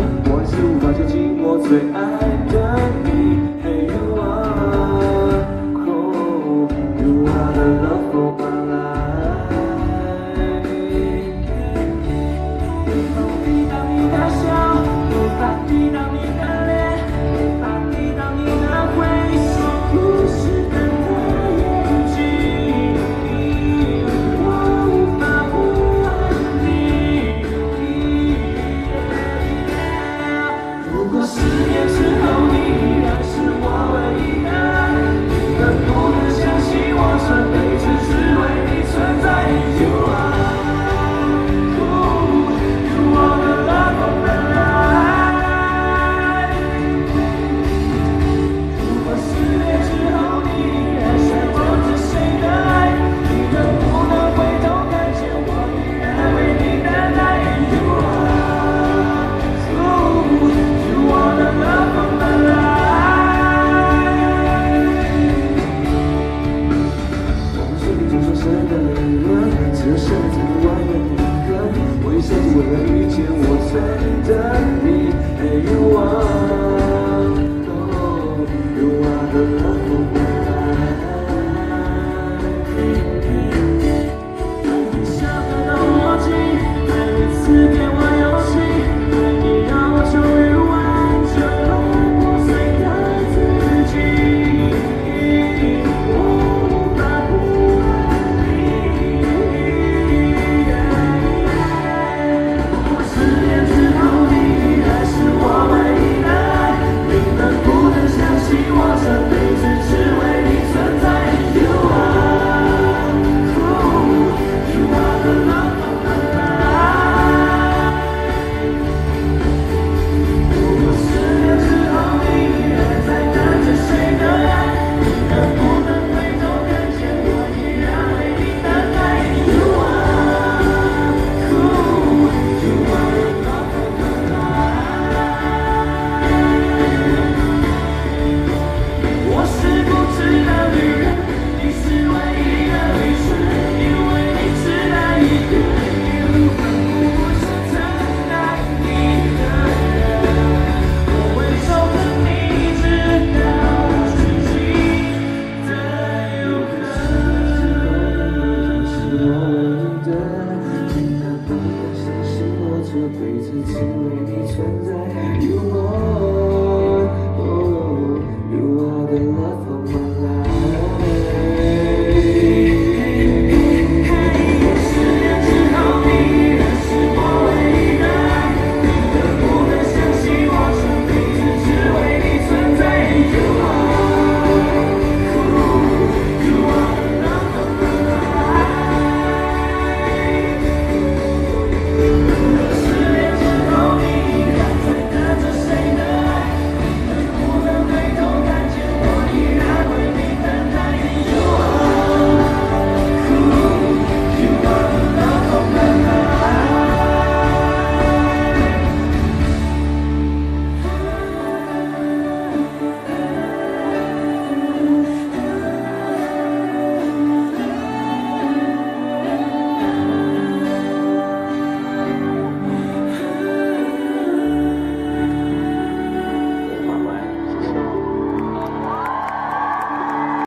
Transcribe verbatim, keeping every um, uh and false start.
我还是无法接近我最爱的你。Hey you are, oh, you are the love of my life。滴答你的笑，滴答滴答你的脸，滴答滴答你的回首，故事等的眼睛，我无法不爱你。如果十年之后你依然是我唯一的爱，你能不能相信我这辈子只为你存在？You are, you are the love of my life。如果十年之后你依然是我这谁的爱，你能不能回头看见我依然为你等待？You are, you are the love of my life。我们手里总说神的理论，只有神才能完美平衡。我也设计为了遇见我最爱的你。Hey you are, oh, you are the love of my life。你想得到逻辑，再一次给我勇气，对你让我终于完整了破碎的自己。我无法不爱你。十年之后你依然是我唯一的爱，你能不能相信我这辈子只为你存在？You are, you are the love of my life。如果十年之后你依然在等着谁的爱，你能不能回头看见我依然为你等待？You are, you are the love of my life。我是固执的女人，你是唯一的旅程，因为你只爱一个，一路反复我是疼爱你的人。我会守着你直到自己的永恒。是我唯一的，你能不能相信我这辈子只为你存在？